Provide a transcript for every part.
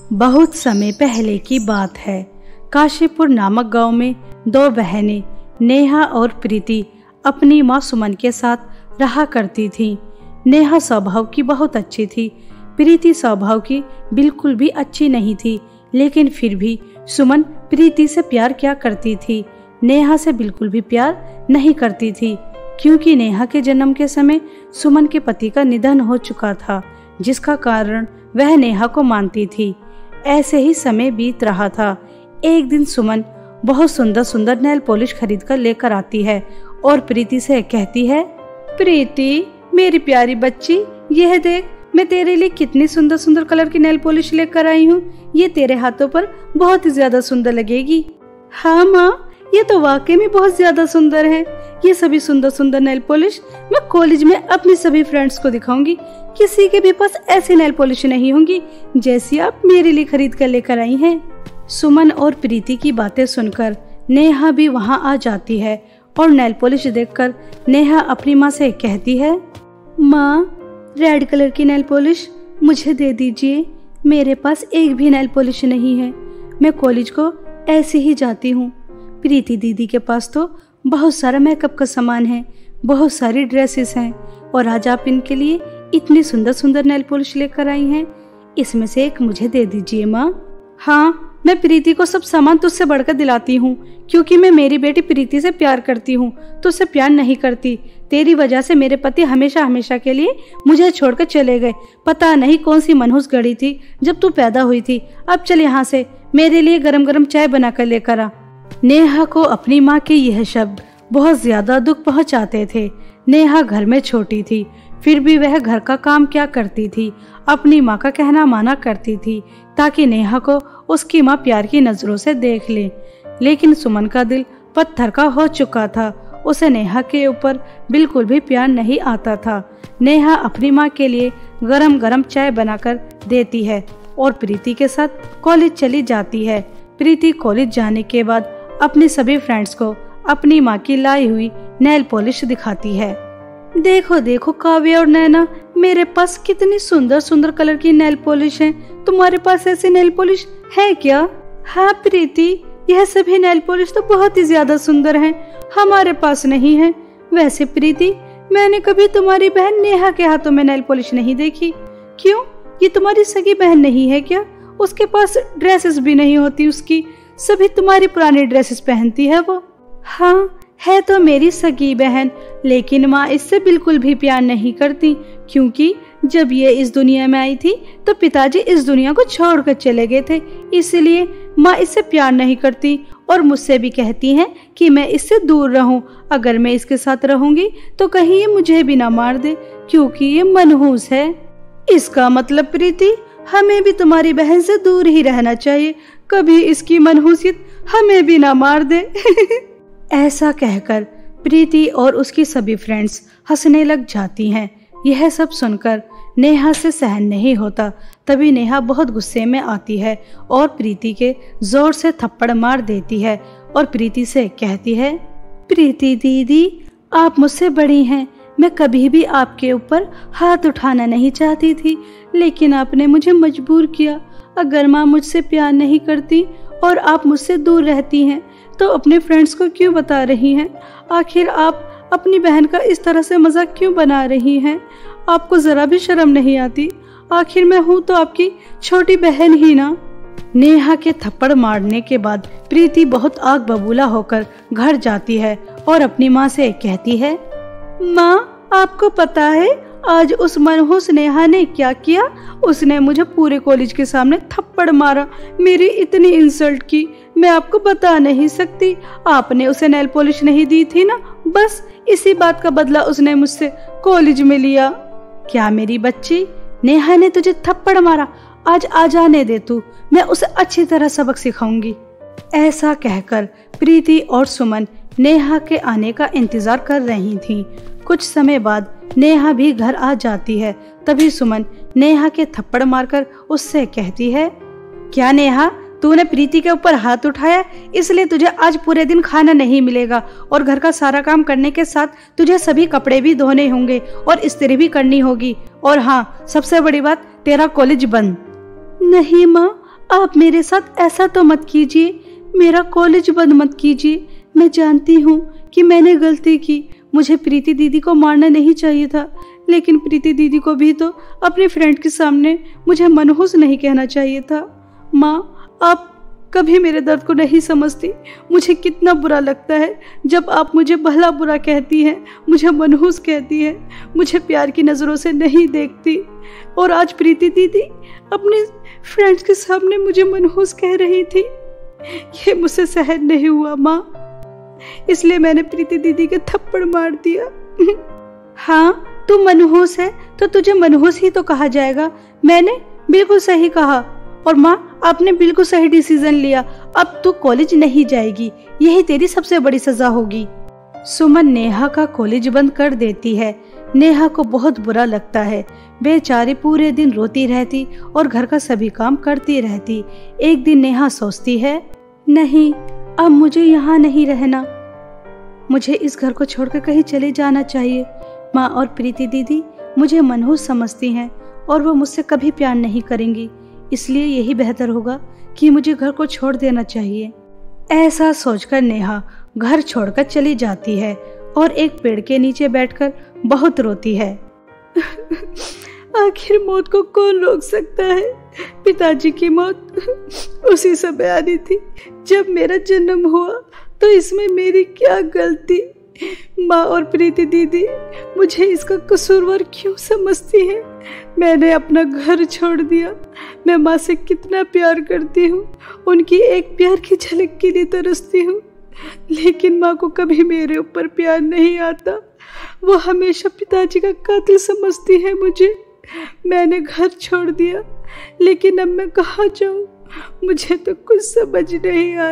बहुत समय पहले की बात है। काशीपुर नामक गांव में दो बहनें नेहा और प्रीति अपनी माँ सुमन के साथ रहा करती थीं। नेहा स्वभाव की बहुत अच्छी थी, प्रीति स्वभाव की बिल्कुल भी अच्छी नहीं थी, लेकिन फिर भी सुमन प्रीति से प्यार क्या करती थी, नेहा से बिल्कुल भी प्यार नहीं करती थी, क्योंकि नेहा के जन्म के समय सुमन के पति का निधन हो चुका था, जिसका कारण वह नेहा को मानती थी। ऐसे ही समय बीत रहा था। एक दिन सुमन बहुत सुंदर सुंदर नेल पॉलिश खरीद कर लेकर आती है और प्रीति से कहती है, प्रीति मेरी प्यारी बच्ची, यह देख मैं तेरे लिए कितनी सुंदर सुंदर कलर की नेल पॉलिश लेकर आई हूँ। ये तेरे हाथों पर बहुत ही ज्यादा सुंदर लगेगी। हाँ माँ, ये तो वाकई में बहुत ज्यादा सुंदर है। ये सभी सुंदर सुंदर नेल पॉलिश मैं कॉलेज में अपनी सभी फ्रेंड्स को दिखाऊंगी। किसी के भी पास ऐसी नेल पॉलिश नहीं होंगी जैसी आप मेरे लिए खरीद कर लेकर आई हैं। सुमन और प्रीति की बातें सुनकर नेहा भी वहां आ जाती है और नेल पॉलिश देखकर नेहा अपनी माँ से कहती है, माँ रेड कलर की नेल पॉलिश मुझे दे दीजिए। मेरे पास एक भी नेल पॉलिश नहीं है। मैं कॉलेज को ऐसे ही जाती हूँ। प्रीति दीदी के पास तो बहुत सारा मेकअप का सामान है, बहुत सारी ड्रेसेस हैं और आज आप इनके लिए इतनी सुंदर सुंदर नेल पॉलिश लेकर आई हैं। इसमें से एक मुझे दे दीजिए माँ। हाँ, मैं प्रीति को सब सामान तुझसे बढ़कर दिलाती हूँ, क्योंकि मैं मेरी बेटी प्रीति से प्यार करती हूँ, तुझसे प्यार नहीं करती। तेरी वजह से मेरे पति हमेशा हमेशा के लिए मुझे छोड़कर चले गए। पता नहीं कौन सी मनहूस घड़ी थी जब तू पैदा हुई थी। अब चल यहाँ से, मेरे लिए गरम गरम चाय बना कर लेकर आ। नेहा को अपनी माँ के यह शब्द बहुत ज्यादा दुख पहुँचाते थे। नेहा घर में छोटी थी, फिर भी वह घर का काम क्या करती थी, अपनी माँ का कहना माना करती थी, ताकि नेहा को उसकी माँ प्यार की नजरों से देख ले। लेकिन सुमन का दिल पत्थर का हो चुका था। उसे नेहा के ऊपर बिल्कुल भी प्यार नहीं आता था। नेहा अपनी माँ के लिए गरम गरम चाय बनाकर देती है और प्रीति के साथ कॉलेज चली जाती है। प्रीति कॉलेज जाने के बाद अपनी सभी फ्रेंड्स को अपनी माँ की लाई हुई नेल पॉलिश दिखाती है। देखो देखो काव्या और नैना, मेरे पास कितनी सुंदर सुंदर कलर की नेल पॉलिश है। तुम्हारे पास ऐसी नेल पॉलिश है क्या? हाँ प्रीति, यह सभी नेल पॉलिश तो बहुत ही ज्यादा सुंदर हैं, हमारे पास नहीं है। वैसे प्रीति, मैंने कभी तुम्हारी बहन नेहा के हाथों में नेल पॉलिश नहीं देखी। क्यों, ये तुम्हारी सगी बहन नहीं है क्या? उसके पास ड्रेसेस भी नहीं होती उसकी, सभी तुम्हारी पुरानी ड्रेसेस पहनती है वो। हाँ, है तो मेरी सगी बहन, लेकिन माँ इससे बिल्कुल भी प्यार नहीं करती, क्योंकि जब ये इस दुनिया में आई थी तो पिताजी इस दुनिया को छोड़कर चले गए थे, इसलिए माँ इससे प्यार नहीं करती और मुझसे भी कहती हैं कि मैं इससे दूर रहूं। अगर मैं इसके साथ रहूंगी तो कहीं ये मुझे भी ना मार दे, क्योंकि ये मनहूस है। इसका मतलब प्रीति, हमें भी तुम्हारी बहन से दूर ही रहना चाहिए, कभी इसकी मनहूसियत हमें भी ना मार दे। ऐसा कहकर प्रीति और उसकी सभी फ्रेंड्स हंसने लग जाती हैं। यह सब सुनकर नेहा से सहन नहीं होता। तभी नेहा बहुत गुस्से में आती है और प्रीति के जोर से थप्पड़ मार देती है और प्रीति से कहती है, प्रीति दीदी, आप मुझसे बड़ी हैं, मैं कभी भी आपके ऊपर हाथ उठाना नहीं चाहती थी, लेकिन आपने मुझे मजबूर किया। अगर माँ मुझसे प्यार नहीं करती और आप मुझसे दूर रहती हैं तो अपने फ्रेंड्स को क्यों बता रही हैं? आखिर आप अपनी बहन का इस तरह से मजाक क्यों बना रही हैं? आपको जरा भी शर्म नहीं आती? आखिर मैं हूँ तो आपकी छोटी बहन ही ना। नेहा के थप्पड़ मारने के बाद प्रीति बहुत आग बबूला होकर घर जाती है और अपनी माँ से कहती है, माँ आपको पता है आज उस मनहूस नेहा ने क्या किया? उसने मुझे पूरे कॉलेज के सामने थप्पड़ मारा, मेरी इतनी इंसल्ट की, मैं आपको बता नहीं सकती। आपने उसे नेल पॉलिश नहीं दी थी ना, बस इसी बात का बदला उसने मुझसे कॉलेज में लिया। क्या मेरी बच्ची, नेहा ने तुझे थप्पड़ मारा? आज आ जाने दे तू, मैं उसे अच्छी तरह सबक सिखाऊंगी। ऐसा कहकर प्रीति और सुमन नेहा के आने का इंतजार कर रही थीं। कुछ समय बाद नेहा भी घर आ जाती है। तभी सुमन नेहा के थप्पड़ मारकर उससे कहती है, क्या नेहा, तूने प्रीति के ऊपर हाथ उठाया, इसलिए तुझे आज पूरे दिन खाना नहीं मिलेगा और घर का सारा काम करने के साथ तुझे सभी कपड़े भी धोने होंगे और इस्त्री भी करनी होगी। और हाँ, सबसे बड़ी बात, तेरा कॉलेज बंद। नहीं माँ, आप मेरे साथ ऐसा तो मत कीजिए, मेरा कॉलेज बंद मत कीजिए। मैं जानती हूँ कि मैंने गलती की, मुझे प्रीति दीदी को मारना नहीं चाहिए था, लेकिन प्रीति दीदी को भी तो अपने फ्रेंड के सामने मुझे मनहूस नहीं कहना चाहिए था। माँ, आप कभी मेरे दर्द को नहीं समझती। मुझे कितना बुरा लगता है जब आप मुझे भला बुरा कहती हैं, मुझे मनहूस कहती हैं, मुझे प्यार की नज़रों से नहीं देखती। और आज प्रीति दीदी अपने फ्रेंड्स के सामने मुझे मनहूस कह रही थी। ये मुझसे सहन नहीं हुआ माँ, इसलिए मैंने प्रीति दीदी के थप्पड़ मार दिया। हाँ, तू मनहूस है तो तुझे मनहूस ही तो कहा जाएगा। मैंने बिल्कुल सही कहा। और माँ, आपने बिल्कुल सही डिसीजन लिया। अब तू कॉलेज नहीं जाएगी, यही तेरी सबसे बड़ी सजा होगी। सुमन नेहा का कॉलेज बंद कर देती है। नेहा को बहुत बुरा लगता है। बेचारी पूरे दिन रोती रहती और घर का सभी काम करती रहती। एक दिन नेहा सोचती है, नहीं, अब मुझे यहाँ नहीं रहना, मुझे इस घर को छोड़कर कहीं चले जाना चाहिए। माँ और प्रीति दीदी मुझे मनहूस समझती हैं और वो मुझसे कभी प्यार नहीं करेंगी, इसलिए यही बेहतर होगा कि मुझे घर को छोड़ देना चाहिए। ऐसा सोचकर नेहा घर छोड़कर चली जाती है और एक पेड़ के नीचे बैठकर बहुत रोती है। आखिर मौत को कौन रोक सकता है? पिताजी की मौत उसी समय आनी थी जब मेरा जन्म हुआ, तो इसमें मेरी क्या गलती? माँ और प्रीति दीदी मुझे इसका कसूरवार क्यों समझती है? मैंने अपना घर छोड़ दिया। मैं माँ से कितना प्यार करती हूँ, उनकी एक प्यार की झलक के लिए तरसती हूँ, लेकिन माँ को कभी मेरे ऊपर प्यार नहीं आता। वो हमेशा पिताजी का कातिल समझती है मुझे। मैंने घर छोड़ दिया, लेकिन अब मैं कहाँ जाऊँ? मुझे तो कुछ समझ नहीं आ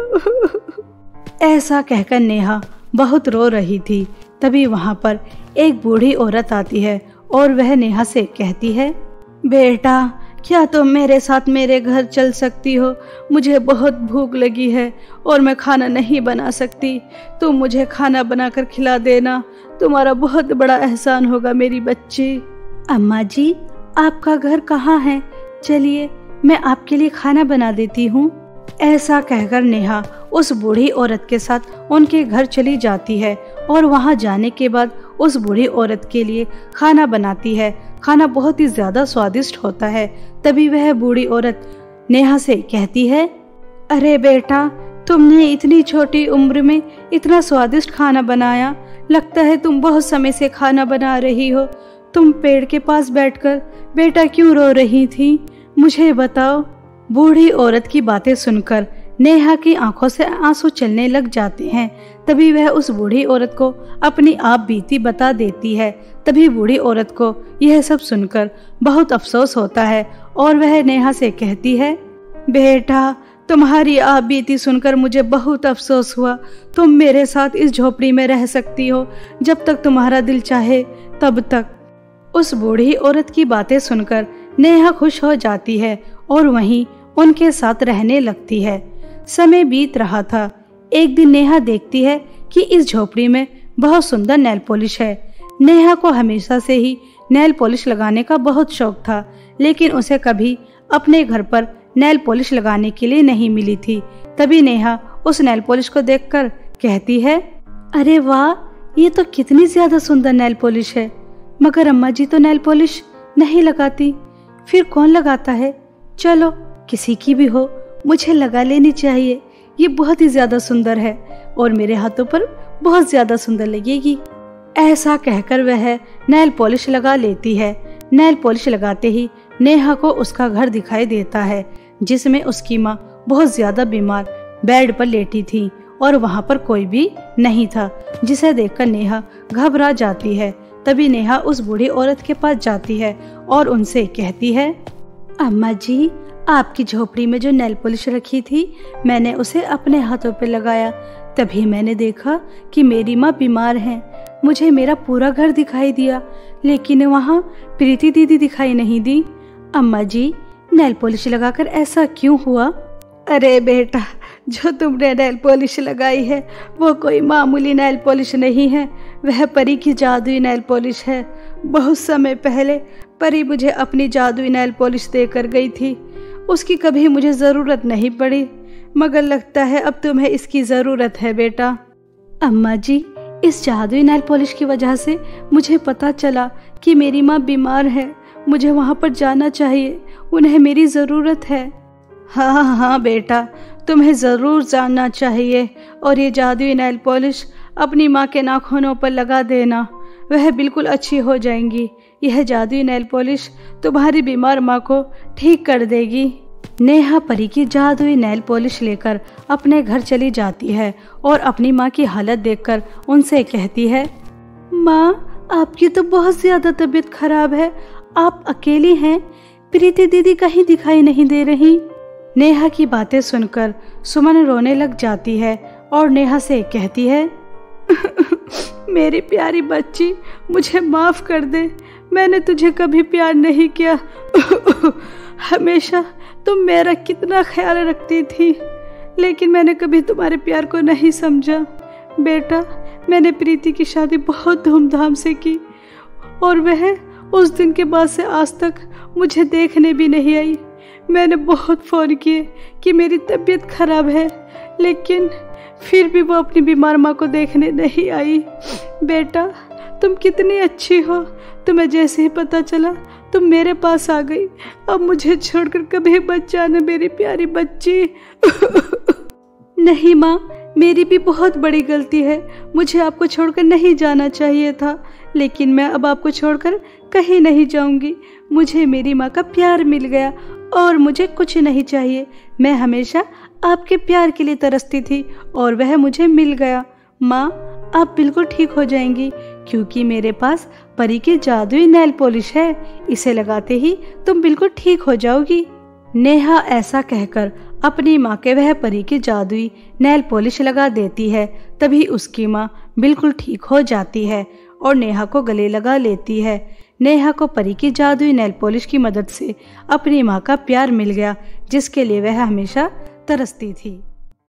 रहा। ऐसा कहकर नेहा बहुत रो रही थी। तभी वहां पर एक बूढ़ी औरत आती है और वह नेहा से कहती है, बेटा, क्या तुम मेरे साथ मेरे घर चल सकती हो? मुझे बहुत भूख लगी है और मैं खाना नहीं बना सकती। तुम मुझे खाना बनाकर खिला देना, तुम्हारा बहुत बड़ा एहसान होगा मेरी बच्ची। अम्मा जी, आपका घर कहाँ है? चलिए, मैं आपके लिए खाना बना देती हूँ। ऐसा कहकर नेहा उस बूढ़ी औरत के साथ उनके घर चली जाती है और वहां जाने के बाद उस बूढ़ी औरत के लिए खाना बनाती है। खाना बहुत ही ज्यादा स्वादिष्ट होता है। तभी वह बूढ़ी औरत नेहा से कहती है, अरे बेटा, तुमने इतनी छोटी उम्र में इतना स्वादिष्ट खाना बनाया। लगता है तुम बहुत समय से खाना बना रही हो। तुम पेड़ के पास बैठकर बेटा क्यों रो रही थी? मुझे बताओ। बूढ़ी औरत की बातें सुनकर नेहा की आंखों से आंसू चलने लग जाते हैं। तभी वह उस बूढ़ी औरत को अपनी आप बीती बता देती है। तभी बूढ़ी औरत को यह सब सुनकर बहुत अफसोस होता है और वह नेहा से कहती है, बेटा, तुम्हारी आप बीती सुनकर मुझे बहुत अफसोस हुआ। तुम मेरे साथ इस झोपड़ी में रह सकती हो जब तक तुम्हारा दिल चाहे तब तक। उस बूढ़ी औरत की बातें सुनकर नेहा खुश हो जाती है और वहीं उनके साथ रहने लगती है। समय बीत रहा था। एक दिन नेहा देखती है कि इस झोपड़ी में बहुत सुंदर नेल पॉलिश है। नेहा को हमेशा से ही नेल पॉलिश लगाने का बहुत शौक था, लेकिन उसे कभी अपने घर पर नेल पॉलिश लगाने के लिए नहीं मिली थी। तभी नेहा उस नेल पॉलिश को देखकर कहती है, अरे वाह, ये तो कितनी ज्यादा सुंदर नेल पॉलिश है। मगर अम्मा जी तो नेल पॉलिश नहीं लगाती, फिर कौन लगाता है? चलो, किसी की भी हो, मुझे लगा लेनी चाहिए। ये बहुत ही ज्यादा सुंदर है और मेरे हाथों पर बहुत ज्यादा सुंदर लगेगी। ऐसा कहकर वह नेल पॉलिश लगा लेती है। नेल पॉलिश लगाते ही नेहा को उसका घर दिखाई देता है, जिसमें उसकी माँ बहुत ज्यादा बीमार बेड पर लेटी थी और वहाँ पर कोई भी नहीं था, जिसे देखकर नेहा घबरा जाती है। तभी नेहा उस बूढ़ी औरत के पास जाती है और उनसे कहती है, अम्मा जी, आपकी झोपड़ी में जो नेल पॉलिश रखी थी, मैंने उसे अपने हाथों पे लगाया। तभी मैंने देखा कि मेरी माँ बीमार है। मुझे मेरा पूरा घर दिखाई दिया, लेकिन वहाँ प्रीति दीदी दिखाई नहीं दी। अम्मा जी, नेल पॉलिश लगाकर ऐसा क्यों हुआ? अरे बेटा, जो तुमने नेल पॉलिश लगाई है वो कोई मामूली नेल पॉलिश नहीं है, वह परी की जादुई नेल पॉलिश है। बहुत समय पहले परी मुझे अपनी जादुई नेल पॉलिश देकर गई थी। उसकी कभी मुझे ज़रूरत नहीं पड़ी, मगर लगता है अब तुम्हें इसकी ज़रूरत है बेटा। अम्मा जी, इस जादुई नेल पॉलिश की वजह से मुझे पता चला कि मेरी माँ बीमार है। मुझे वहाँ पर जाना चाहिए, उन्हें मेरी ज़रूरत है। हाँ हाँ बेटा, तुम्हें ज़रूर जानना चाहिए और ये जादुई नेल पॉलिश अपनी माँ के नाखूनों पर लगा देना, वह बिल्कुल अच्छी हो जाएंगी। यह जादुई नेल पॉलिश तुम्हारी बीमार माँ को ठीक कर देगी। नेहा परी की जादुई नेल पॉलिश लेकर अपने घर चली जाती है और अपनी माँ की हालत देखकर उनसे कहती है, माँ आपकी तो बहुत ज़्यादा तबीयत खराब है, आप अकेली हैं, प्रीति दीदी कहीं दिखाई नहीं दे रही। नेहा की बातें सुनकर सुमन रोने लग जाती है और नेहा से कहती है, मेरी प्यारी बच्ची, मुझे माफ कर दे, मैंने तुझे कभी प्यार नहीं किया। हमेशा तुम मेरा कितना ख्याल रखती थी, लेकिन मैंने कभी तुम्हारे प्यार को नहीं समझा। बेटा, मैंने प्रीति की शादी बहुत धूमधाम से की और वह उस दिन के बाद से आज तक मुझे देखने भी नहीं आई। मैंने बहुत फ़ोन किए कि मेरी तबीयत खराब है, लेकिन फिर भी वो अपनी बीमार माँ को देखने नहीं आई। बेटा, तुम कितनी अच्छी हो, तुम्हें जैसे ही पता चला तुम मेरे पास आ गई। अब मुझे छोड़कर कभी मत जाना मेरी प्यारी बच्ची। नहीं माँ, मेरी भी बहुत बड़ी गलती है, मुझे आपको छोड़कर नहीं जाना चाहिए था, लेकिन मैं अब आपको छोड़कर कहीं नहीं जाऊंगी। मुझे मेरी माँ का प्यार मिल गया और मुझे कुछ नहीं चाहिए। मैं हमेशा आपके प्यार के लिए तरसती थी और वह मुझे मिल गया। माँ, आप बिल्कुल ठीक हो जाएंगी, क्योंकि मेरे पास परी की जादुई नेल पॉलिश है, इसे लगाते ही तुम बिल्कुल ठीक हो जाओगी। नेहा ऐसा कहकर अपनी माँ के वह परी की जादुई नेल पॉलिश लगा देती है। तभी उसकी माँ बिल्कुल ठीक हो जाती है और नेहा को गले लगा लेती है। नेहा को परी की जादुई नेल पॉलिश की मदद से अपनी माँ का प्यार मिल गया, जिसके लिए वह हमेशा तरसती थी।